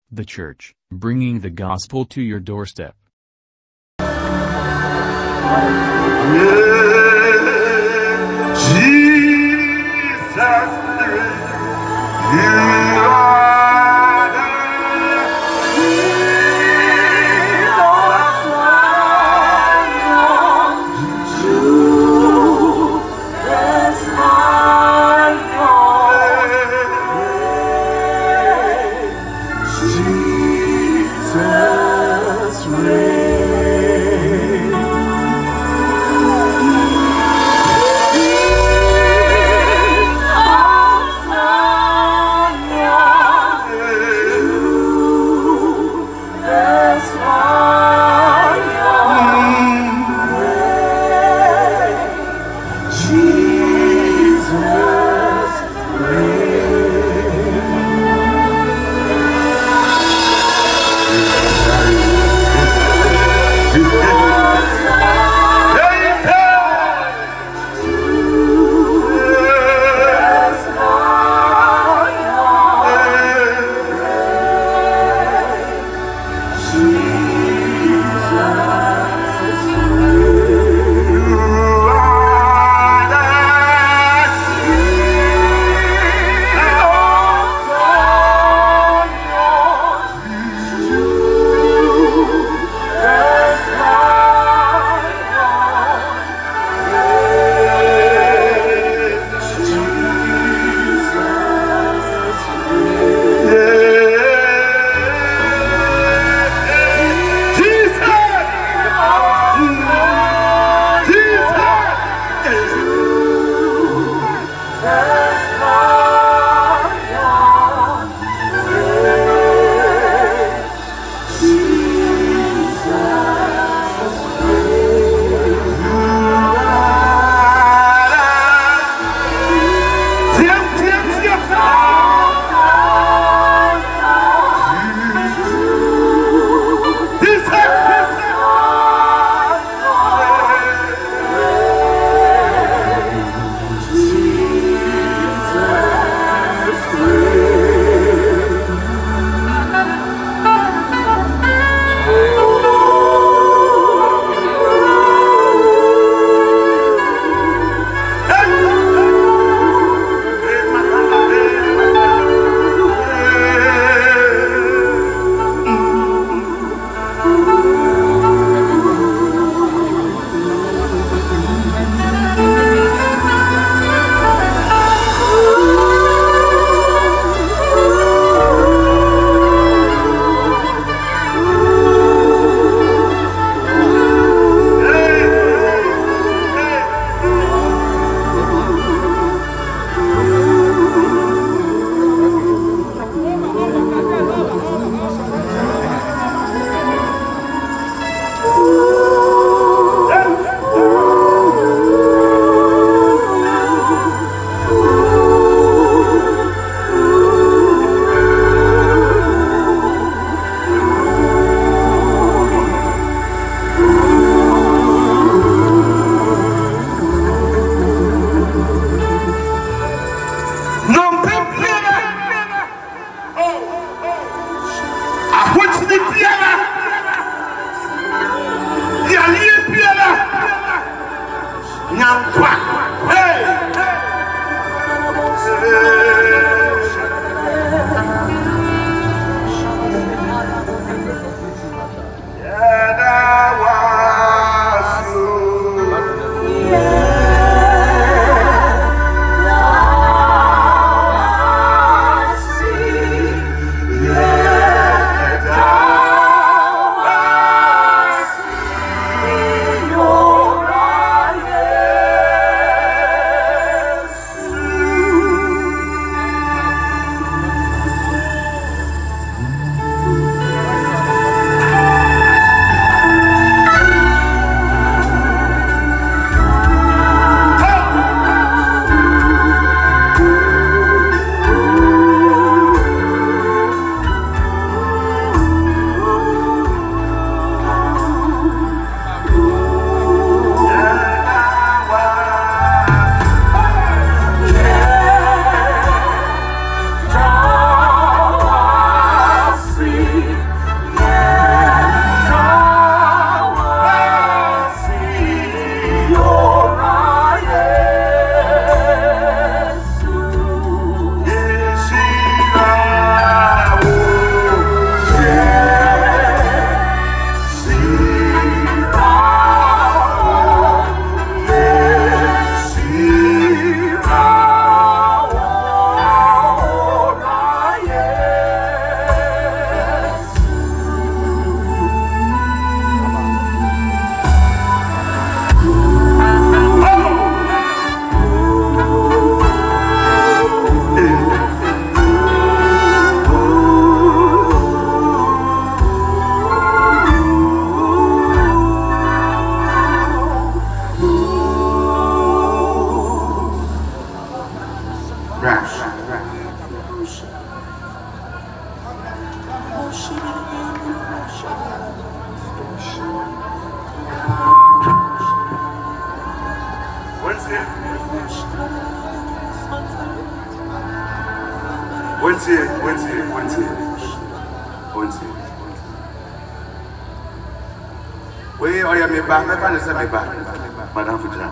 The Church, bringing the gospel to your doorstep. We are me back, I can't say me back, Madame Fujana.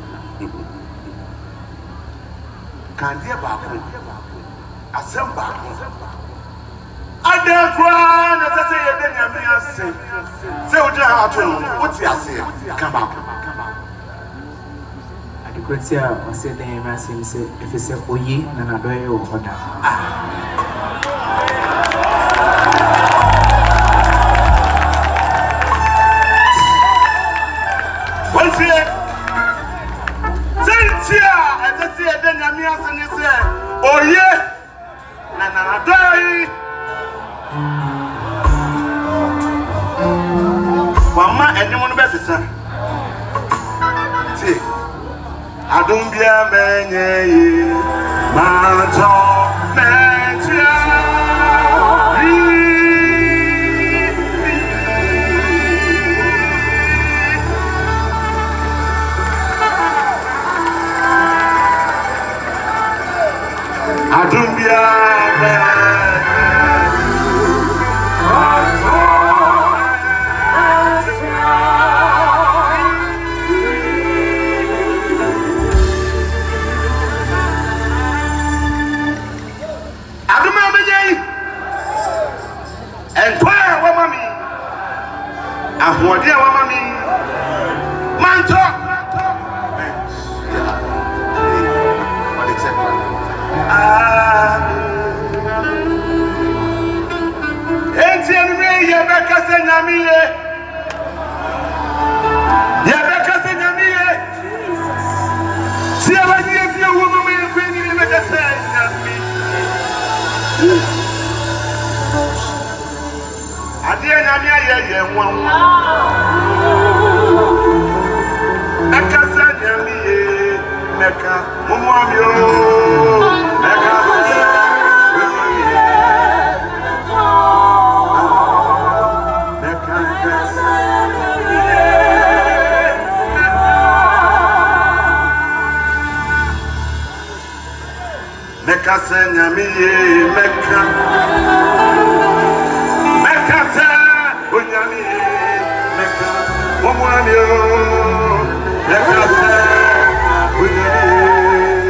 Can't hear back. I send back. I don't cry, as I say, then I say, say what you have to, what's your say? Come back. I declare, I said, the name I say, if it's a Oye, Nana Doyle or that. Oh yeah, Nana die. Mama, anyone best son. See, I don't be a man, I don't be a man. And where were mommy? And what dear mommy? Man talk. What exactly? Etienne me ye beka se nyami ye. Ye beka se nyami ye. Jesus. Si abadi e fi owo mama e kwen ni beka se nyami. Adi nyami ye nwa nwa. Beka se nyami ye meka mumu ami o. Meka Meka se nyami ye meka Meka se nyami ye meka Omwami o Meka se nyami ye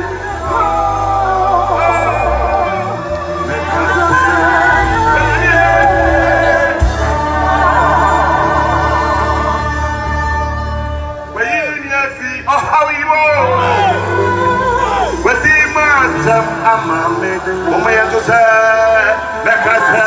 Meka se Weye nyafi ohawibo Amame, Omaya to say, Nakasa,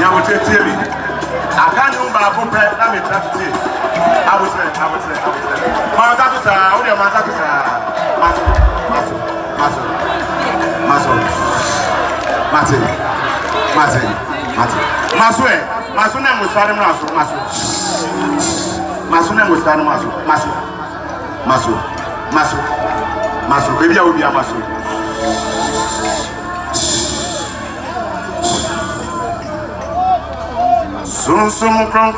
Now we take TV. I can't even buy a book. Let me try to see. I will say. Master, what your master? Masu name was Father Masu, baby, I will be a Masu. Some crum,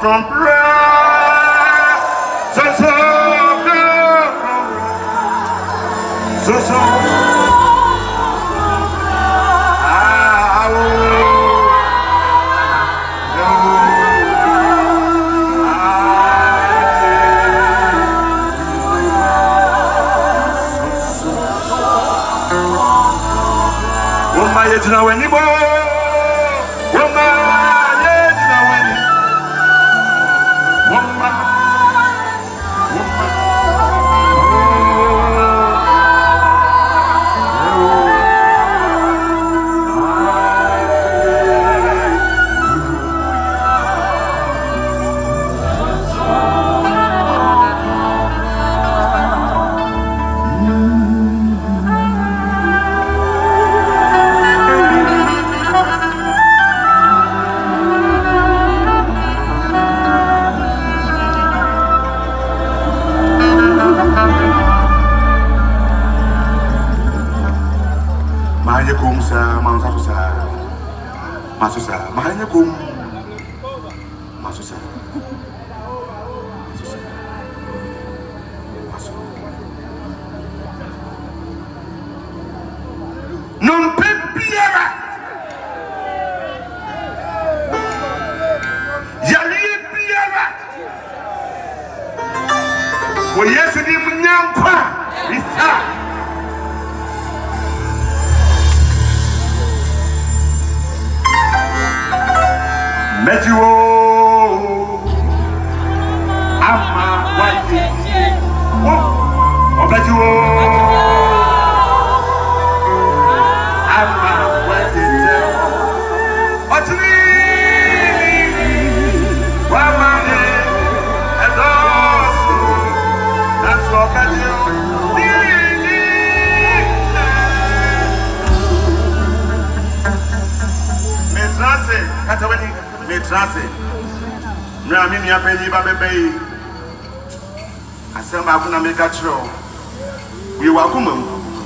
we welcome him.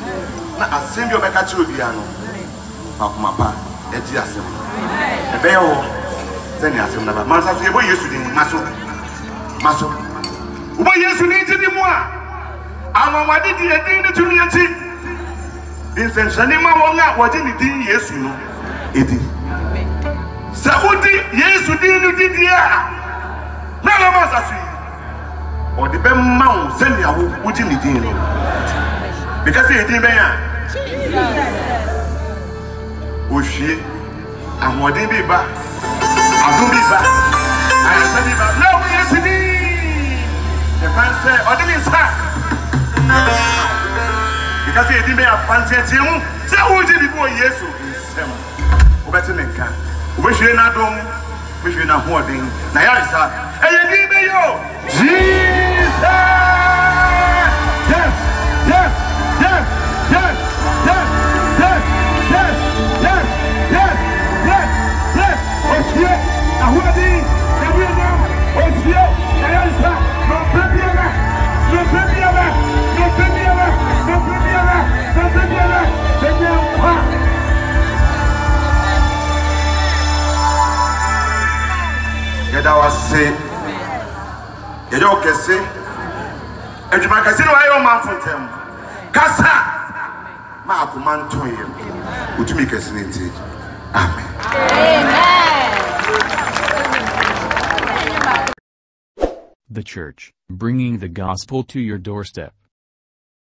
Na assemble your back to Biano. Papa, Etiasem. A bell, then Yasem never. Master, boy, you should Maso. Boy, you should need anymore. I'm what did you do to me? Vincent Shanima Wanga, what did you yes, you know? It is. Saudi, yes, you did ya. None of us are sweet. Or the Ben Mount send you what you need because he didn't be Ushi and what they be back. I do be back. I said, no, yes, indeed. The man said, or didn't say because he didn't be a fancy team. So, who did before yes, better than can. Wish you not doing, wish you not holding. Now, sir, and you give me you. Jesus! Yes! Yes! Yes! Yes! Yes! Yes! Yes! Yes! Yes! Yes! Yes! Oh, shit! Now, who are these? Now, we are now. Oh, shit! Now, sir, no baby ever! No baby ever! No baby ever! No baby ever! No baby ever! Baby ever! Yeda wase yeda okese edwuma kase no ayo man fontem kasa ma akoma ntoye utumi kase nti amen The Church, bringing the gospel to your doorstep.